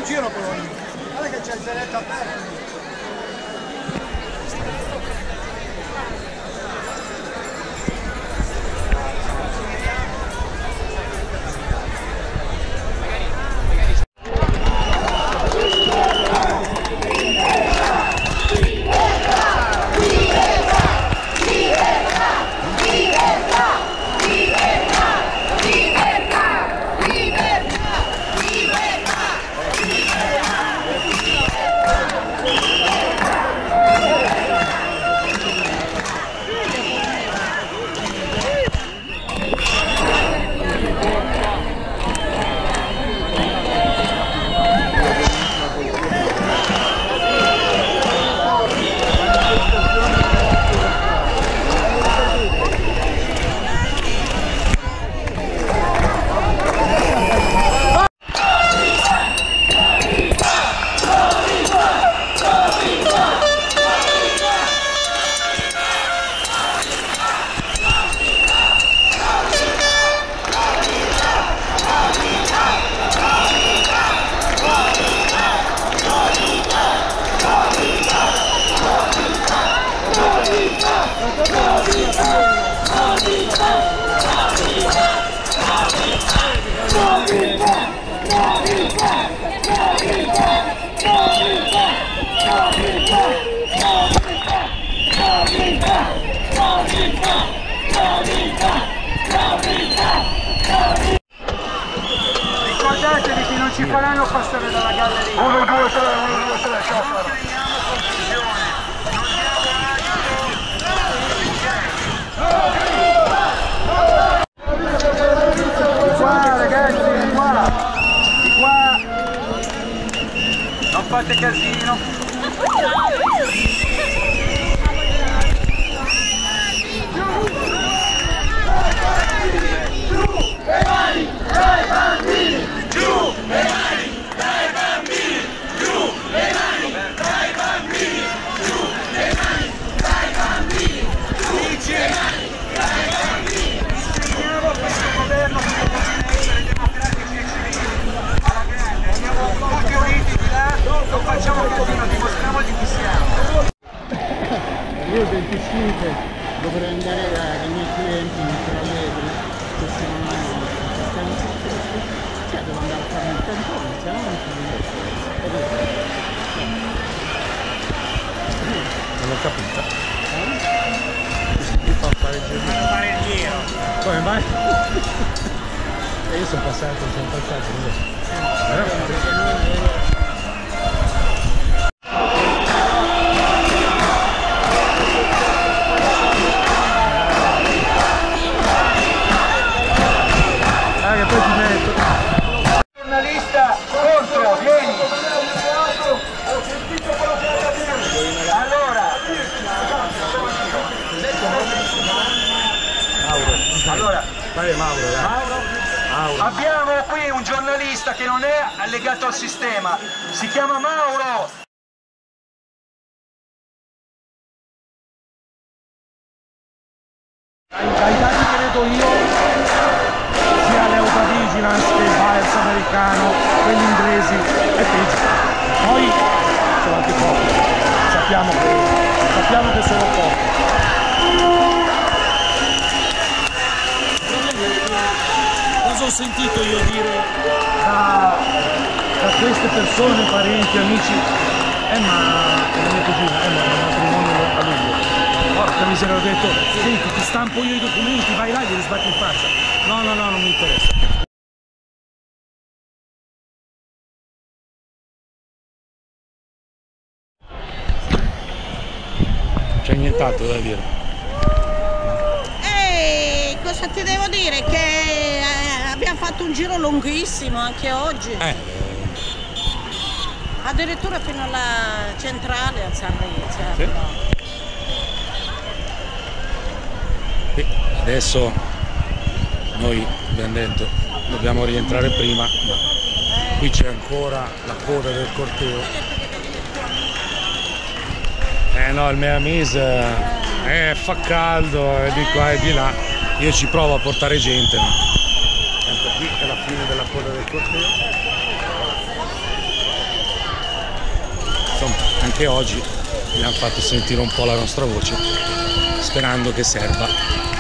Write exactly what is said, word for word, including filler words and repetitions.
giro però. Guarda che c'è il zeretto aperto. Ricordatevi che non ci faranno passare dalla galleria. uno, due, tre, uno, due, tre, ciao. Non creiamo confusione, non diamo agito. Di qua ragazzi, di qua, di qua. Non fate casino. Non facciamo casino, dimostriamo di chi siamo. Io il venticinque dovrei andare dai miei clienti in Allegri, settimanale, cioè devo andare a fare il tampone, se no non ci Non ho capito. Mi fa fare il giro. Fanno fare il giro. Come mai? E io sono passato, sono passato. Vero? Giornalista contro, vieni! Allora, allora Mauro, Mauro, Mauro, abbiamo qui un giornalista che non è allegato al sistema, si chiama Mauro! Dai dati che vedo io, sia l'Eurovigilance che il Biles americano, quelli inglesi è peggio. Poi sono anche pochi, sappiamo che, sappiamo che sono pochi. Cosa ho sentito io dire da, da queste persone, parenti, amici, eh ma è la mia cugina, eh ma è un matrimonio a luglio. Porca miseria, ho detto, senti, ti stampo io i documenti, vai là e glieli sbatti in faccia. No, no, no, non mi interessa. C'è nient'altro da dire. Ehi, cosa ti devo dire? Che eh, abbiamo fatto un giro lunghissimo anche oggi. Eh. Addirittura fino alla centrale a Sanremo. Sì. E adesso noi abbiamo detto dobbiamo rientrare prima, ma qui c'è ancora la coda del corteo. Eh no, il Meamise eh, fa caldo, è di qua e di là. Io ci provo a portare gente, ma tanto qui è la fine della coda del corteo. anche oggi abbiamo fatto sentire un po' la nostra voce, sperando che serva.